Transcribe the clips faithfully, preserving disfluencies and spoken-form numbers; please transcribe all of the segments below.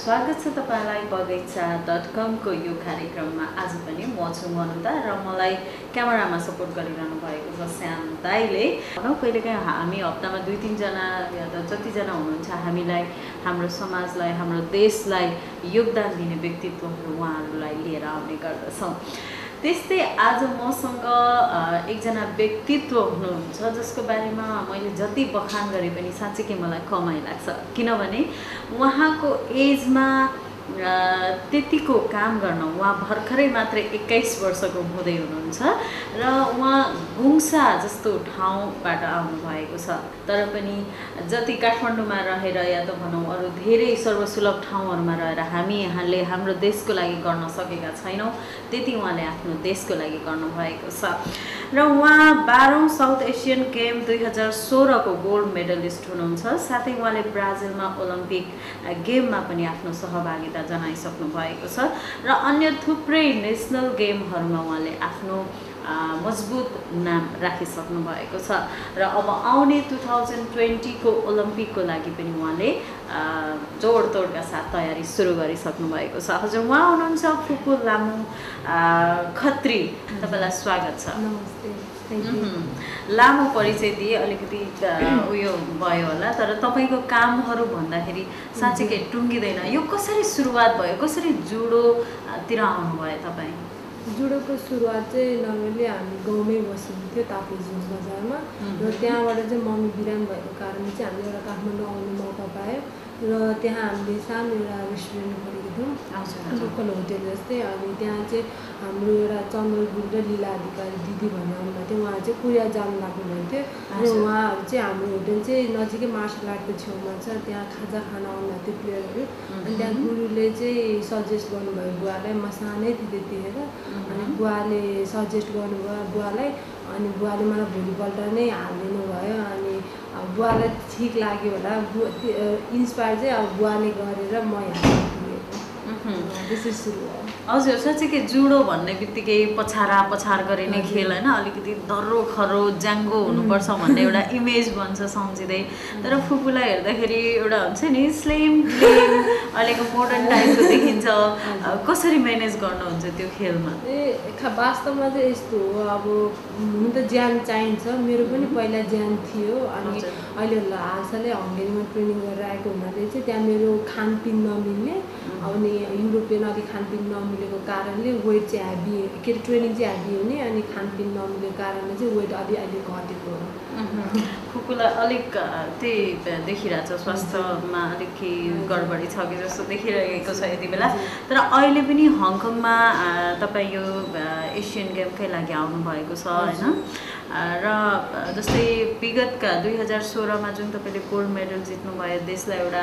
स्वागत छ तपाईलाई बगैँचा डट कम को यो कार्यक्रममा। आज पनि म छु मनुता र मलाई क्यामेरामा सपोर्ट गरिरहनु भएको छ श्याम दाइले। भनौँ कहिलेकाहीँ हामी हप्तामा दुई तीन जना या त जतिजना हुनुहुन्छ हामीलाई हाम्रो समाजलाई हाम्रो देशलाई योगदान दिने व्यक्तित्वहरू उहाँहरूलाई लिएर आउने गर्दछौँ। त्यस्तै आज मसँग एकजना व्यक्तित्व हुनुहुन्छ जसको बारेमा मैले जति बखान गरे पनि साँच्चै मलाई कमाइ लाग्छ, किनभने उहाँको एजमा त्यतिको काम गर्न उहाँ भर्खरै मात्र एक्काइस वर्षको हुँदै हुनुहुन्छ र उहाँ गुङ्सा जस्तो ठाउँबाट आउनुभएको छ। तर पनि जति काठमाडौँमा रहेर या त भनौँ अरू धेरै सर्वसुलभ ठाउँहरूमा रहेर हामी यहाँले हाम्रो देशको लागि गर्न सकेका छैनौँ, त्यति उहाँले आफ्नो देशको लागि गर्नुभएको छ। र उहाँ बाह्रौँ साउथ एसियन गेम दुई हजार सोह्रको गोल्ड मेडलिस्ट हुनुहुन्छ। साथै उहाँले ब्राजिलमा ओलम्पिक गेममा पनि आफ्नो सहभागिता जनाइसक्नु भएको छ र अन्य थुप्रै नेसनल गेमहरूमा उहाँले आफ्नो मजबुत नाम राखिसक्नु भएको छ। र अब आउने टु थाउजन्ड ट्वेन्टीको ओलम्पिकको लागि पनि उहाँले जोडतोडका साथ तयारी सुरु गरिसक्नु भएको छ। हजुर, उहाँ हुनुहुन्छ फुपू लामु खत्री। तपाईँलाई स्वागत छ। नमस्ते। लामो परिचय दिए अलिकति उयो भयो होला, तर तपाईँको कामहरू भन्दाखेरि साँच्चै टुङ्गिँदैन। यो कसरी सुरुवात भयो, कसरी जुडोतिर आउनुभयो तपाईँ? जुडोको सुरुवात चाहिँ नर्मली हामी गाउँमै बसिन्थ्यो ताप्लेजुङ बजारमा, र त्यहाँबाट चाहिँ मम्मी बिरामी भएको कारणले चाहिँ हामीले एउटा काठमाडौँ आउने मौका पायो र त्यहाँ हामीले सानो एउटा रेस्टुरेन्ट खोलेको थियौँ, लोकल होटेल जस्तै। अनि त्यहाँ चाहिँ हाम्रो एउटा चन्दर गुरुङ र लीला अधिकारी दिदी भन्ने आउनुभएको थियो, उहाँ चाहिँ कोरिया जानु लाग्नुभएको थियो। अनि उहाँहरू चाहिँ हाम्रो होटेल चाहिँ नजिकै मार्सल आर्टको छेउमा छ, त्यहाँ खाजा खान आउनुभएको थियो प्लेयरहरू। अनि त्यहाँ गुरुले चाहिँ सजेस्ट गर्नुभयो बुवालाई, म सानै थिएँ त्यतिखेर। अनि बुवाले सजेस्ट गर्नुभयो बुवालाई, अनि बुवाले मलाई भोलिपल्ट नै हालिदिनु भयो। अनि बुवालाई ठिक लाग्यो होला, बुवा इन्सपायर चाहिँ अब बुवाले गरेर म यहाँ पुगेको। त्यसरी सुरु भयो। हजुर, साँच्चै जुडो भन्ने बित्तिकै पछारा पछार गरिने खेल होइन, अलिकति दर्रो खरो ज्याङ्गो हुनुपर्छ भन्ने एउटा इमेज बन्छ सम्झिँदै। तर फुपूलाई हेर्दाखेरि एउटा हुन्छ नि स्लिम क्लिम अहिलेको मोडर्न टाइपको देखिन्छ। कसरी म्यानेज गर्नुहुन्छ त्यो खेलमा? ए वास्तवमा चाहिँ यस्तो हो, अब हुनु त ज्यान चाहिन्छ। मेरो पनि पहिला ज्यान थियो। अनि अहिले हालसालै हङ्गेरीमा ट्रेनिङ गरेर आएको हुनाले चाहिँ त्यहाँ मेरो खानपिन नमिल्ने, अनि युरोपियन अलिक खानपिन नमिलेको कारणले वेट चाहिँ ह्याभी के अरे ट्रेनिङ चाहिँ ह्याभी हुने, अनि खानपिन नमिलेको कारणले चाहिँ वेट अलि अहिले घटेको हो। फुपूलाई अलिक त्यही देखिरहेको छ, स्वास्थ्यमा अलिक गडबडी छ कि जस्तो देखिरहेको छ यति बेला। तर अहिले पनि हङकङमा तपाईँ यो एसियन गेमकै लागि आउनुभएको छ होइन। र जस्तै विगतका दुई हजार सोह्रमा जुन तपाईँले गोल्ड मेडल जित्नुभयो, देशलाई एउटा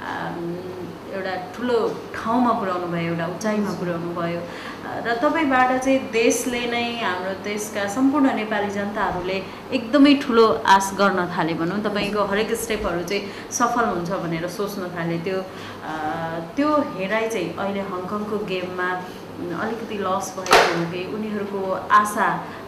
एउटा ठुलो ठाउँमा पुर्याउनु भयो, एउटा उचाइमा पुर्याउनु भयो। र तपाईँबाट चाहिँ देशले नै हाम्रो देशका सम्पूर्ण नेपाली जनताहरूले एकदमै ठुलो आश गर्न थाले भनौँ। तपाईँको हरेक स्टेपहरू चाहिँ सफल हुन्छ भनेर सोच्न थाले। त्यो त्यो हेराइ चाहिँ अहिले हङकङको गेममा अलिकति लस भएको हो कि उनीहरूको आशा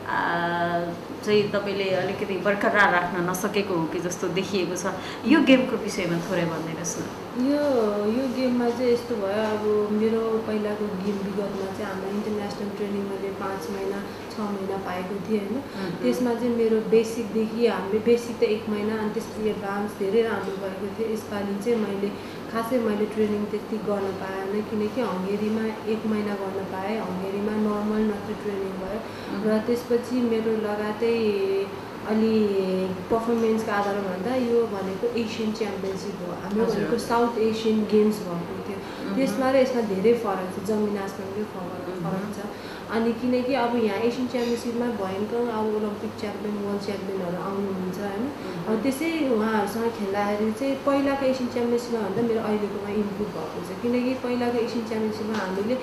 चाहिँ तपाईँले अलिकति बरकरार राख्न नसकेको हो कि जस्तो देखिएको छ। यो गेमको विषयमा थोरै भनिदिनुहोस् न। यो यो गेममा चाहिँ यस्तो भयो, अब मेरो पहिलाको गेम विगतमा चाहिँ हाम्रो इन्टरनेसनल ट्रेनिङ मैले पाँच महिना छ महिना पाएको थिएँ होइन। त्यसमा चाहिँ मेरो बेसिकदेखि हाम्रो बेसिक त एक महिना, अनि त्यसपछि एडभान्स धेरै राम्रो भएको थियो। यसपालि चाहिँ मैले खासै मैले ट्रेनिङ त्यति गर्न पाएन, किनकि हङ्गेरीमा एक महिना गर्न पाएँ। हङ्गेरीमा नर्मल मात्रै ट्रेनिङ भयो र त्यसपछि मेरो लगातार अलि पर्फर्मेन्सको आधारमा भन्दा यो भनेको एसियन च्याम्पियनसिप हो, हाम्रो भनेको साउथ एसियन गेम्स भएको थियो। त्यसमा र यसमा धेरै फरक छ, जमिन आसमानकै फरक फरक छ। अनि किनकि अब यहाँ एसियन च्याम्पियनसिपमा भयङ्कर अब ओलम्पिक च्याम्पियन वर्ल्ड च्याम्पियनहरू आउनुहुन्छ होइन। अब त्यसै उहाँहरूसँग खेल्दाखेरि चाहिँ पहिलाको एसियन च्याम्पियनसिपमा भन्दा मेरो अहिलेकोमा इम्प्रुभ भएको छ, किनकि पहिलाको एसियन च्याम्पियनसिपमा हामीले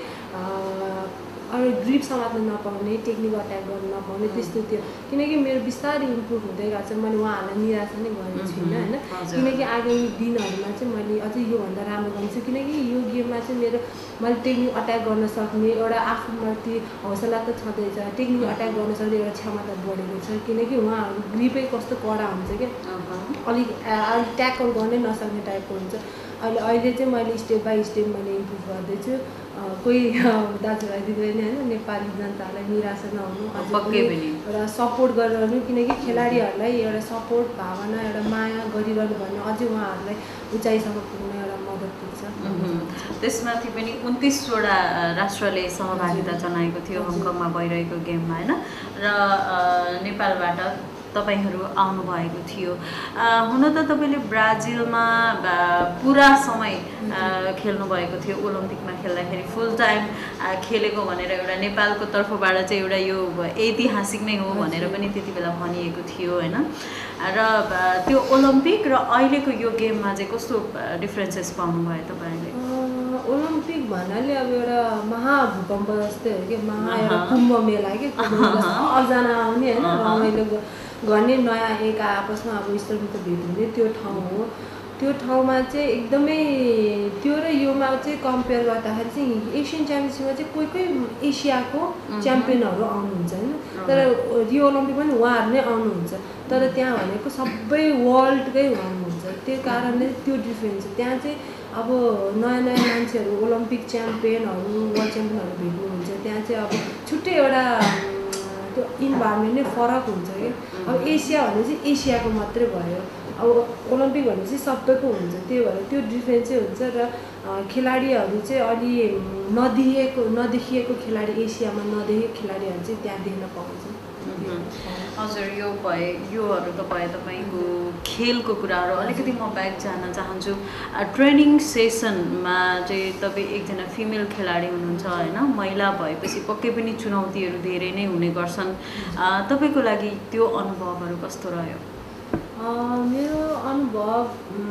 अरू ग्रिप समात्न नपाउने, टेक्निक अट्याक गर्न नपाउने त्यस्तो थियो। किनकि मेरो बिस्तारै इम्प्रुभ हुँदै गएको छ, मैले उहाँहरूलाई निराशा नै गरेको छुइनँ होइन। किनकि आगामी दिनहरूमा चाहिँ मैले अझै योभन्दा राम्रो गर्नेछु, किनकि यो गेममा चाहिँ मेरो मैले टेक्निक अट्याक गर्न सक्ने एउटा आफूमाथि हौसला त छँदैछ, टेक्निक अट्याक गर्न सक्ने एउटा क्षमता बढेको छ। किनकि उहाँहरू ग्रिपै कस्तो कडा हुन्छ क्या, अलिक अलिक ट्याकल गर्नै नसक्ने टाइपको हुन्छ। अहिले अहिले चाहिँ मैले स्टेप बाई स्टेप मैले इम्प्रुभ गर्दैछु। कोही दाजुभाइ दिदीबहिनी होइन नेपाली जनतालाई निराशा नहुनु, पक्कै पनि एउटा सपोर्ट गरिरहनु, किनकि खेलाडीहरूलाई एउटा सपोर्ट भावना एउटा माया गरिरहनु भने अझै उहाँहरूलाई उचाइसम्म पुग्न एउटा मद्दत पुग्छ। त्यसमाथि पनि उन्तिसवटा राष्ट्रले सहभागिता जनाएको थियो हङकङमा भइरहेको गेममा होइन, र नेपालबाट तपाईहरू आउनुभएको थियो। हुन त तपाईँले ब्राजिलमा पुरा समय खेल्नुभएको थियो, ओलम्पिकमा खेल्दाखेरि फुल टाइम खेलेको भनेर एउटा नेपालको तर्फबाट चाहिँ एउटा यो ऐतिहासिक नै हो भनेर पनि त्यति बेला भनिएको थियो होइन। र त्यो ओलम्पिक र अहिलेको यो गेममा चाहिँ कस्तो डिफ्रेन्सेस पाउनुभयो तपाईँले? ओलम्पिक भन्नाले अब एउटा महाभूकम्प जस्तै हो कि, महा एउटा कुम्भ मेला कि, सबजना आउने होइन, रमाइलो गर्ने, नयाँ एक आपसमा अब इष्टमित्र भेट हुने त्यो ठाउँ हो। त्यो ठाउँमा चाहिँ एकदमै त्यो र योमा चाहिँ कम्पेयर गर्दाखेरि चाहिँ एसियन च्याम्पियनसिपमा चाहिँ कोही कोही एसियाको च्याम्पियनहरू आउनुहुन्छ होइन, तर रियो ओलम्पिक पनि उहाँहरू नै आउनुहुन्छ, तर त्यहाँ भनेको सबै वर्ल्डकै आउनुहुन्छ। त्यो कारणले त्यो डिफ्रेन्स छ। त्यहाँ चाहिँ अब नयाँ नयाँ मान्छेहरू ओलम्पिक च्याम्पियनहरू वर्ल्ड च्याम्पियनहरू भेट्नुहुन्छ। त्यहाँ चाहिँ अब छुट्टै एउटा त्यो इन्भाइरोमेन्ट नै फरक हुन्छ कि। अब एसिया भने चाहिँ एसियाको मात्रै भयो, अब ओलम्पिक भने चाहिँ सबैको हुन्छ, त्यही भएर त्यो डिफ्रेन्स चाहिँ हुन्छ। र खेलाडीहरू चाहिँ अलि नदेखिएको नदेखिएको खेलाडी, एसियामा नदेखेको खेलाडीहरू चाहिँ त्यहाँ देख्न पाउँछ। हजुर, यो भए योहरू त भयो तपाईँको खेलको कुराहरू। अलिकति म ब्याक जान चाहन्छु। ट्रेनिङ सेसनमा चाहिँ तपाईँ एकजना फिमेल खेलाडी हुनुहुन्छ होइन, महिला भएपछि पक्कै पनि चुनौतीहरू धेरै नै हुने गर्छन्। तपाईँको लागि त्यो अनुभवहरू कस्तो रह्यो? मेरो अनुभव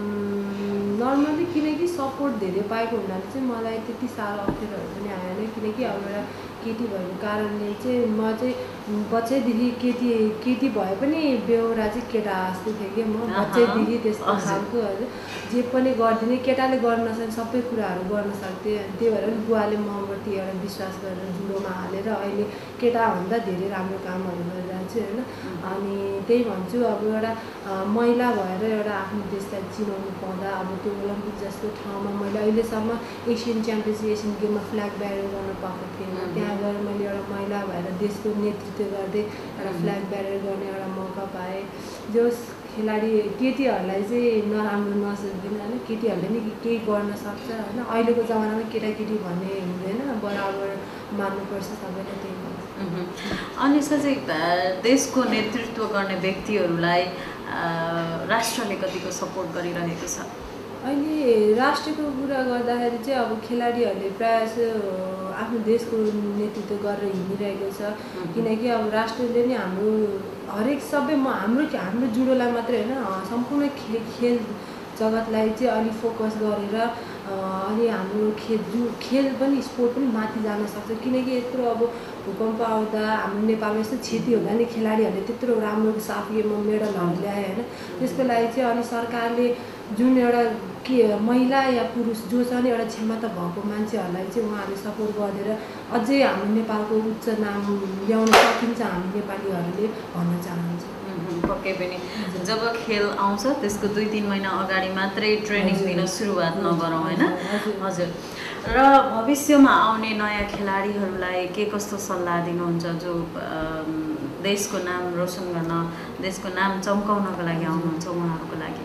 नर्मली किनकि सपोर्ट धेरै पाएको हुनाले चाहिँ मलाई त्यति साह्रो अप्ठ्यारोहरू पनि आएन, किनकि अब एउटा केटी भएको कारणले चाहिँ म चाहिँ बच्चैदेखि केटी केटी भए पनि बेहोरा चाहिँ केटा जस्तै थिएँ कि, म बच्चैदेखि त्यस्तो खालको जे पनि गरिदिने, केटाले गर्न नसक्ने सबै कुराहरू गर्न सक्थेँ। त्यही भएर बुवाले मप्रति एउटा विश्वास गरेर जुडोमा हालेर अहिले केटाभन्दा धेरै राम्रो कामहरू गरिरहेको छु होइन। अनि त्यही भन्छु, अब एउटा महिला भएर एउटा आफ्नो देशलाई चिनाउनु पाउँदा, अब त्यो ओलम्पिक जस्तो ठाउँमा मैले अहिलेसम्म एसियन च्याम्पियनसिप एसियन गेममा फ्ल्याग ब्यारेर गर्न पाएको थिएन। त्यहाँ गएर मैले एउटा महिला भएर देशको नेतृत्व गर्दै एउटा फ्ल्याग ब्यारेर गर्ने एउटा मौका पाएँ। जो खेलाडी केटीहरूलाई चाहिँ नराम्रो नसोचिदिनु होइन, केटीहरूले नि केही गर्न सक्छ होइन। अहिलेको जमानामा केटाकेटी भन्ने हुँदैन, बराबर मान्नुपर्छ सबैले, त्यही भन्छ। अनि साँच्चै देशको नेतृत्व गर्ने व्यक्तिहरूलाई राष्ट्रले कतिको सपोर्ट गरिरहेको छ? अहिले राष्ट्रको कुरा गर्दाखेरि चाहिँ अब खेलाडीहरूले प्रायः जसो आफ्नो देशको नेतृत्व गरेर हिँडिरहेको छ, किनकि अब राष्ट्रले नै हाम्रो हरेक सबै म हाम्रो हाम्रो जुडोलाई मात्रै होइन, सम्पूर्ण खे खेल जगतलाई चाहिँ अलिक फोकस गरेर अनि हाम्रो खेल जु खेल पनि स्पोर्ट पनि माथि जान सक्छ। किनकि यत्रो अब भूकम्प आउँदा हाम्रो नेपालमा यस्तो क्षति हुँदा नि खेलाडीहरूले त्यत्रो राम्रो साफ गेममा मेडलहरू ल्याए होइन। त्यसको लागि चाहिँ अनि सरकारले जुन एउटा के महिला या पुरुष जो छ नि एउटा क्षमता भएको मान्छेहरूलाई चाहिँ उहाँहरूले सपोर्ट गरेर अझै हाम्रो नेपालको उच्च नाम ल्याउन सकिन्छ हामी नेपालीहरूले भन्न चाहन्छ। पक्कै पनि जब खेल आउँछ त्यसको दुई तिन महिना अगाडि मात्रै ट्रेनिङ दिन सुरुवात नगरौँ होइन। हजुर, र भविष्यमा आउने नयाँ खेलाडीहरूलाई के कस्तो सल्लाह दिनुहुन्छ जो देशको नाम रोशन गर्न, देशको नाम चम्काउनको लागि आउनुहुन्छ उहाँहरूको लागि?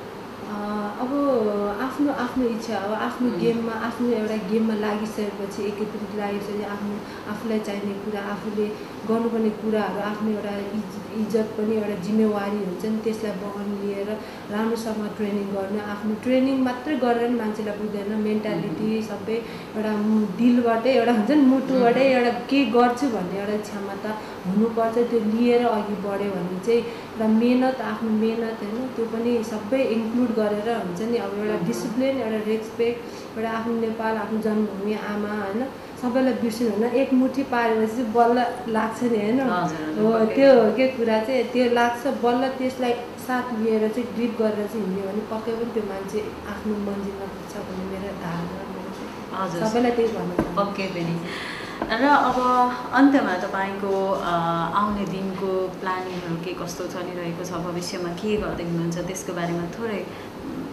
अब आफ्नो आफ्नो इच्छा हो, आफ्नो गेममा आफ्नो एउटा गेममा लागिसकेपछि एकत्रित लागेपछि आफ्नो आफूलाई चाहिने कुरा, आफूले गर्नुपर्ने कुराहरू, आफ्नो एउटा इज्जत पनि एउटा जिम्मेवारी हुन्छ नि, त्यसलाई बहन लिएर राम्रोसँग ट्रेनिङ गर्ने। आफ्नो ट्रेनिङ मात्रै गरेर नि मान्छेलाई बुझ्दैन, मेन्टालिटी सबै एउटा दिलबाटै एउटा हुन्छ नि, मुटुबाटै एउटा के गर्छु भन्ने एउटा क्षमता हुनुपर्छ। त्यो लिएर अघि बढ्यो भने चाहिँ एउटा मेहनत, आफ्नो मेहनत होइन, त्यो पनि सबै इन्क्लुड गरेर हुन्छ नि। अब एउटा डिसिप्लिन, एउटा रेस्पेक्ट, एउटा आफ्नो नेपाल, आफ्नो जन्मभूमि आमा होइन, सबैलाई बिर्सिनु हुन्न। एक मुठी पारेपछि चाहिँ बल्ल लाग्छ नि होइन, हो त्यो हो के कुरा चाहिँ त्यो लाग्छ बल्ल। त्यसलाई साथ लिएर चाहिँ ग्रिप गरेर चाहिँ हिँड्यो भने पक्कै पनि त्यो मान्छे आफ्नो मन्जिलमा पुग्छ भन्ने मेरो धारणा छ। सबैलाई त्यही भन्नु पक्कै पनि। र अब अन्त्यमा तपाईँको आउने दिनको प्लानिङहरू के कस्तो चलिरहेको छ, भविष्यमा के गर्दै हुनुहुन्छ त्यसको बारेमा थोरै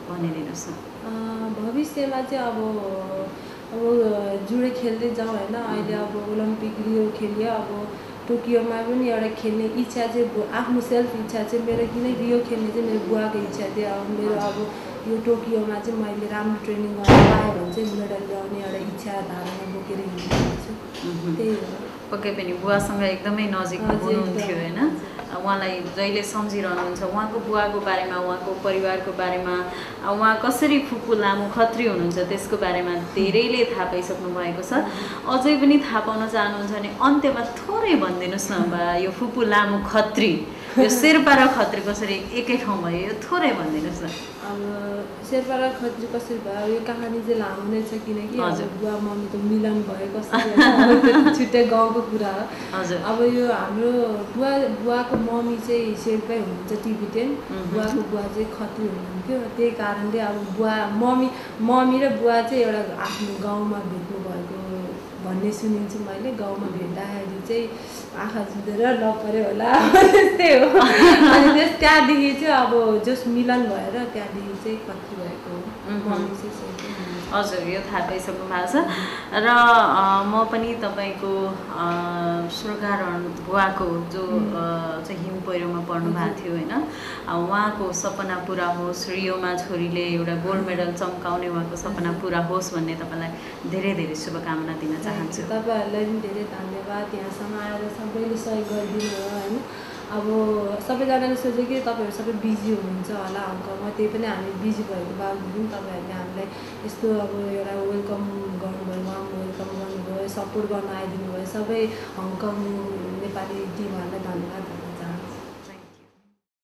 भनिदिनुहोस् न। भविष्यमा चाहिँ अब अब जुडो खेल्दै जाउँ होइन। अहिले अब ओलम्पिक रियो खेल्यो, अब टोकियोमा पनि एउटा खेल्ने इच्छा चाहिँ आफ्नो सेल्फ इच्छा चाहिँ मेरो, किन रियो खेल्ने चाहिँ मेरो बुवाको इच्छा थियो। अब मेरो अब यो टोकियोमा चाहिँ मैले राम्रो ट्रेनिङ गर्न पाएँ भने चाहिँ मेडल ल्याउने एउटा इच्छा धारणा बोकेर हिँडिरहेको छु। त्यही हो। पक्कै पनि बुवासँग एकदमै नजिक हुनुहुन्थ्यो होइन। उहाँलाई जहिले सम्झिरहनुहुन्छ, उहाँको बुवाको बारेमा, उहाँको परिवारको बारेमा, उहाँ कसरी फुपू लामो खत्री हुनुहुन्छ त्यसको बारेमा धेरैले थाहा पाइसक्नु भएको छ। अझै पनि थाहा पाउन चाहनुहुन्छ भने अन्त्यमा थोरै भनिदिनुहोस् न बा, यो फुपू लामो खत्री, यो शेर्पा र खत्री कसरी एकै ठाउँ भयो, यो थोरै भनिदिनुहोस् न। अब शेर्पा र खत्री कसरी भयो यो कहानी चाहिँ लामो नै छ, किनकि बुवा मम्मीको मिलन भयो कसरी, छुट्टै गाउँको कुरा हो। हजुर। अब यो हाम्रो बुवा बुवाको मम्मी चाहिँ शेर्पै हुनुहुन्छ, टिबिटेन। बुवाको बुवा चाहिँ खत्री हुनुहुन्थ्यो। त्यही कारणले अब बुवा मम्मी मम्मी र बुवा चाहिँ एउटा आफ्नो गाउँमा भेट्नु भएको भन्ने सुनिन्छु मैले। गाउँमा भेट्दाखेरि चाहिँ आँखा जुधेर नपऱ्यो होला त्यस्तै हो। अनि त्यस त्यहाँदेखि चाहिँ अब जस मिलन भएर त्यहाँदेखि चाहिँ खत्री भएको हो। मम्मी चाहिँ शेर्पै। हजुर, यो थाहा पाइसक्नु भएको छ। र म पनि तपाईँको सुर्गारोहण बुवाको जो चाहिँ हिम पहिरोमा पढ्नु भएको थियो होइन, उहाँको सपना पुरा होस्, रियोमा छोरीले एउटा गोल्ड मेडल चम्काउने उहाँको सपना पुरा होस् भन्ने तपाईँलाई धेरै धेरै शुभकामना दिन चाहन्छु। तपाईँहरूलाई पनि धेरै धन्यवाद, यहाँसम्म आएर सबैले सहयोग गरिदिनु भयो होइन। अब सबैजनाले सोच्यो कि तपाईँहरू सबै बिजी हुनुहुन्छ होला हङकङमा, त्यही पनि हामी बिजी भएको बावजुद पनि तपाईँहरूले हामीलाई यस्तो अब एउटा वेलकम गर्नुभयो, वार्म वेलकम गर्नुभयो, सपोर्ट गर्न आइदिनु भयो। सबै हङकङ नेपाली टिमहरूलाई धन्यवाद।